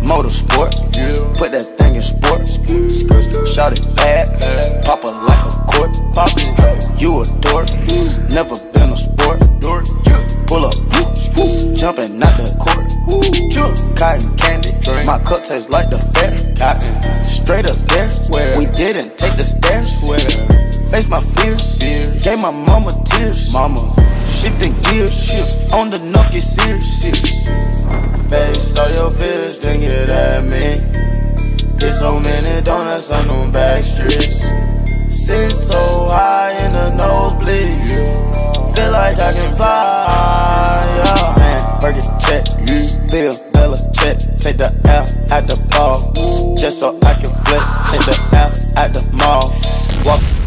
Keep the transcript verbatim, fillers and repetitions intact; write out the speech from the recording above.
Motorsport, put that thing in sports. Shout it bad, pop it like a court. You a dork, never been a sport. Pull up, jumping out the court. Cotton candy, my cup tastes like the fair. Straight up there, we didn't take the stairs. Face my fears, gave my mama tears. Mama, shifting gears, on the nuff get serious. Face all your fears, then get at me. Get so many donuts on them back streets. Sit so high in the nosebleed, feel like I can fly, yeah. Sandberg check, Bill Bella check. Take the L at the ball, just so I can flex. Take the L at the mall, walk